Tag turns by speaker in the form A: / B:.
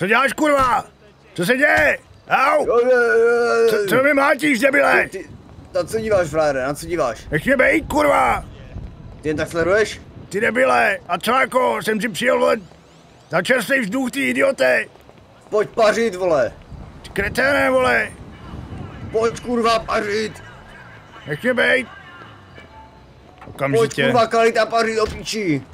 A: Co děláš, kurva? Co se děje? Au! Co mi mlátíš, debile?
B: Na co díváš, frajere, na co díváš?
A: Nech mě bejt, kurva!
B: Ty jen tak sleduješ?
A: Ty debile, a co jako, jsem ti přijel, vole, za čerstvý vzduch, ty idiote!
B: Pojď pařit, vole!
A: Ty kreténe, vole!
B: Pojď, kurva, pařit!
A: Nech mě bejt! Okamžitě.
B: Pojď, kurva, kalit a pařit, do píči!